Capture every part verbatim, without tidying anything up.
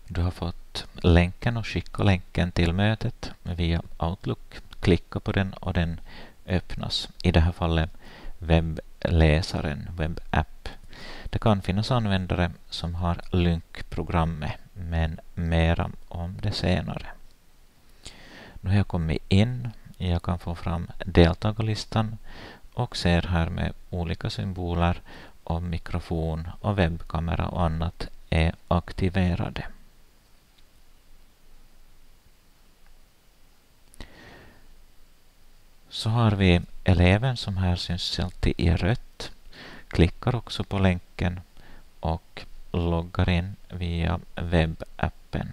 Du har fått länken och skicka länken till mötet via Outlook. Klicka på den och den öppnas. I det här fallet webbläsaren, webbapp. Det kan finnas användare som har Lync-programmet, men mera om det senare. Nu har jag kommit in. Jag kan få fram deltagarlistan och ser här med olika symboler om mikrofon och webbkamera och annat är aktiverade. Så har vi eleven som här syns alltid i rött. Klickar också på länken och loggar in via webbappen.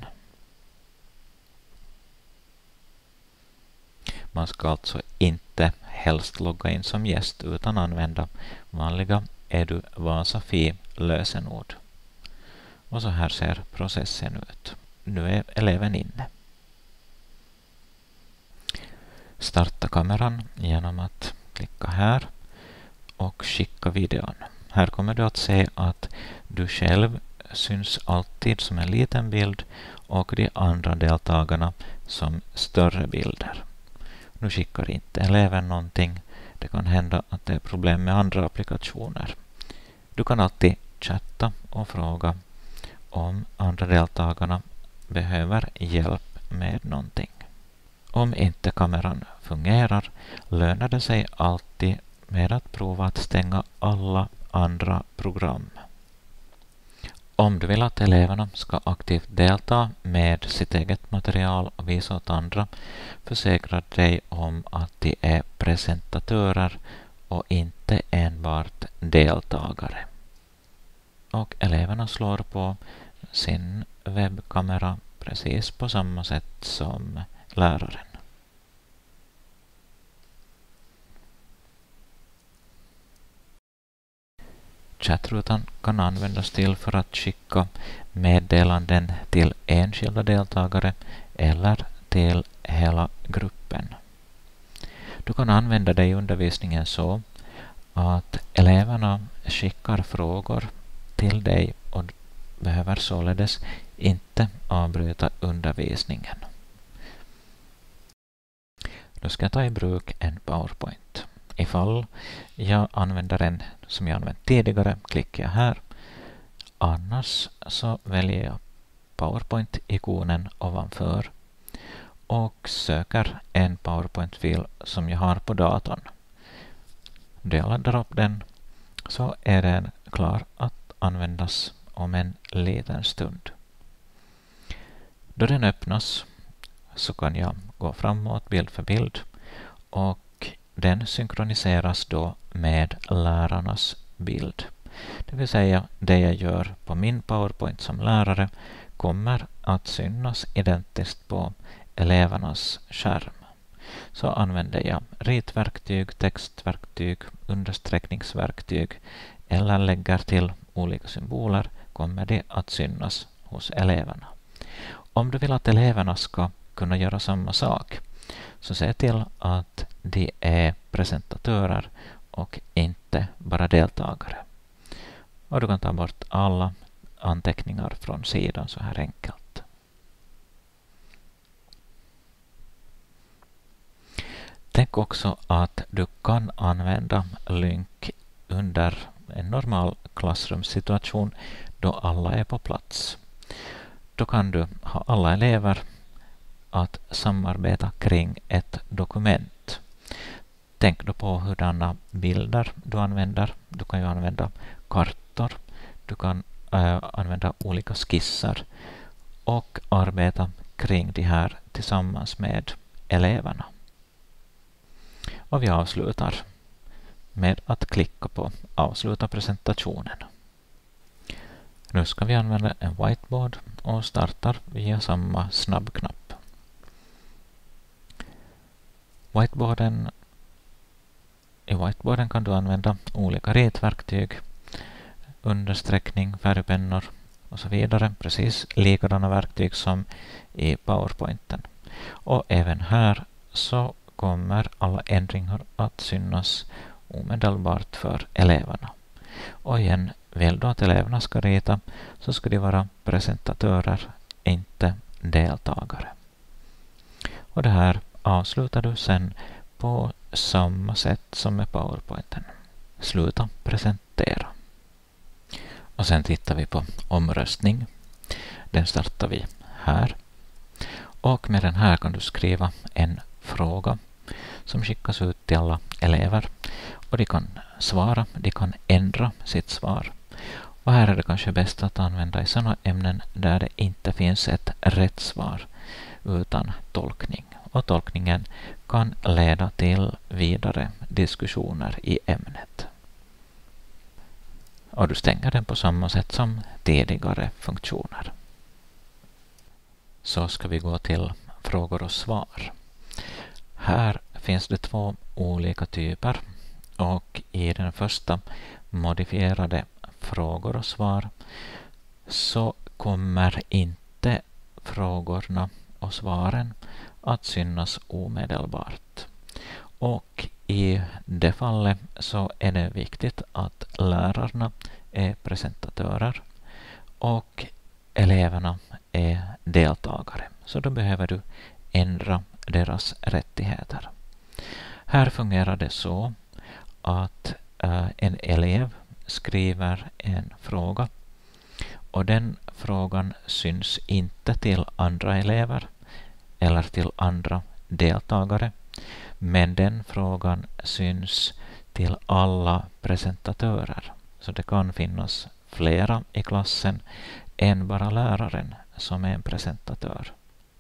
Man ska alltså inte helst logga in som gäst utan använda vanliga Edu Vasafi lösenord. Och så här ser processen ut. Nu är eleven inne. Starta kameran genom att klicka här och skicka videon. Här kommer du att se att du själv syns alltid som en liten bild och de andra deltagarna som större bilder. Nu skickar inte eleven någonting. Det kan hända att det är problem med andra applikationer. Du kan alltid chatta och fråga om andra deltagarna behöver hjälp med någonting. Om inte kameran fungerar lönar det sig alltid med att prova att stänga alla andra program. Om du vill att eleverna ska aktivt delta med sitt eget material och visa åt andra, försäkra dig om att de är presentatörer och inte enbart deltagare. Och eleverna slår på sin webbkamera precis på samma sätt som läraren. Chattrutan kan användas till för att skicka meddelanden till enskilda deltagare eller till hela gruppen. Du kan använda det i undervisningen så att eleverna skickar frågor till dig och behöver således inte avbryta undervisningen. Nu ska jag ta i bruk en PowerPoint. Ifall jag använder en som jag använt tidigare klickar jag här. Annars så väljer jag PowerPoint-ikonen ovanför och söker en PowerPoint-fil som jag har på datorn. Då jag laddar upp den så är den klar att användas om en liten stund. Då den öppnas så kan jag gå framåt bild för bild och den synkroniseras då med lärarnas bild. Det vill säga det jag gör på min PowerPoint som lärare kommer att synas identiskt på elevernas skärm. Så använder jag ritverktyg, textverktyg, understreckningsverktyg eller lägger till olika symboler kommer det att synas hos eleverna. Om du vill att eleverna ska kunna göra samma sak så se till att de är presentatörer och inte bara deltagare. Och du kan ta bort alla anteckningar från sidan så här enkelt. Tänk också att du kan använda Lync under en normal klassrumssituation då alla är på plats. Då kan du ha alla elever att samarbeta kring ett dokument. Tänk då på hurdana bilder du använder. Du kan ju använda kartor. Du kan äh, använda olika skisser och arbeta kring det här tillsammans med eleverna. Och vi avslutar med att klicka på avsluta presentationen. Nu ska vi använda en whiteboard och startar via samma snabbknapp. Whiteboarden, I whiteboarden kan du använda olika ritverktyg, understreckning, färgpennor och så vidare. Precis likadana verktyg som i PowerPointen. Och även här så kommer alla ändringar att synas omedelbart för eleverna. Och igen, vill du att eleverna ska rita så ska de vara presentatörer, inte deltagare. Och det här avslutar du sen på samma sätt som med PowerPointen. Sluta presentera. Och sen tittar vi på omröstning. Den startar vi här. Och med den här kan du skriva en fråga som skickas ut till alla elever. Och de kan svara, de kan ändra sitt svar. Och här är det kanske bäst att använda i sådana ämnen där det inte finns ett rätt svar utan tolkning. Och tolkningen kan leda till vidare diskussioner i ämnet. Och du stänger den på samma sätt som tidigare funktioner. Så ska vi gå till frågor och svar. Här finns det två olika typer. Och i den första modifierade frågor och svar så kommer inte frågorna och svaren att synas omedelbart. Och i det fallet så är det viktigt att lärarna är presentatörer och eleverna är deltagare. Så då behöver du ändra deras rättigheter. Här fungerar det så att äh, en elev skriver en fråga och den frågan syns inte till andra elever eller till andra deltagare, men den frågan syns till alla presentatörer. Så det kan finnas flera i klassen än bara läraren som är en presentatör.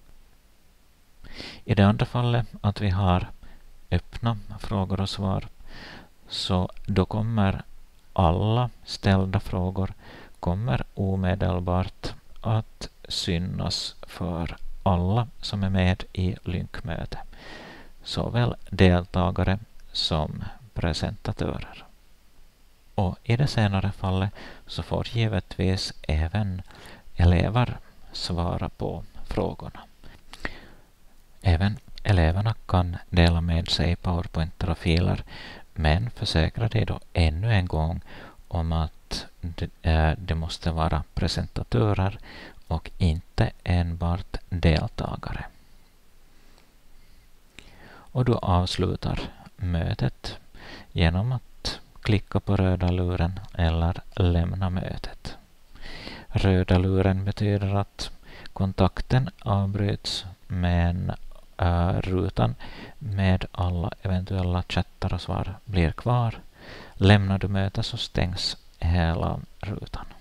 I det andra fallet att vi har öppna frågor och svar, så då kommer alla ställda frågor kommer omedelbart att synas för alla som är med i lynkmöte, såväl deltagare som presentatörer. Och i det senare fallet så får givetvis även elever svara på frågorna. Även eleverna kan dela med sig PowerPointer och filer, men försäkra dig då ännu en gång om att det måste vara presentatörer och inte enbart deltagare. Och du avslutar mötet genom att klicka på röda luren eller lämna mötet. Röda luren betyder att kontakten avbryts, men äh, rutan med alla eventuella chattar och svar blir kvar. Lämnar du mötet så stängs hela rutan.